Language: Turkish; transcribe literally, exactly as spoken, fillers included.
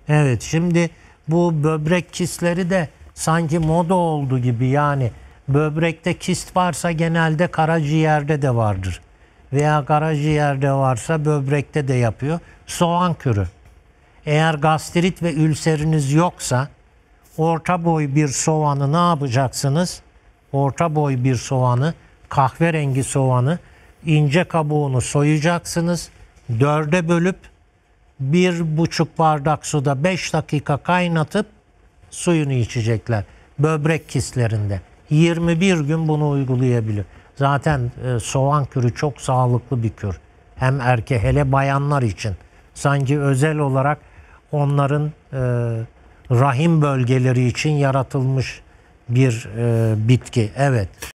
Evet, şimdi bu böbrek kistleri de sanki moda oldu gibi, yani böbrekte kist varsa genelde karaciğerde de vardır. Veya karaciğerde varsa böbrekte de yapıyor. Soğan kürü. Eğer gastrit ve ülseriniz yoksa orta boy bir soğanı ne yapacaksınız? Orta boy bir soğanı, kahverengi soğanı, ince kabuğunu soyacaksınız. Dörde bölüp bir buçuk bardak suda beş dakika kaynatıp suyunu içecekler. Böbrek kistlerinde. yirmi bir gün bunu uygulayabilir. Zaten e, soğan kürü çok sağlıklı bir kür. Hem erkek, hele bayanlar için. Sanki özel olarak onların e, rahim bölgeleri için yaratılmış bir e, bitki. Evet.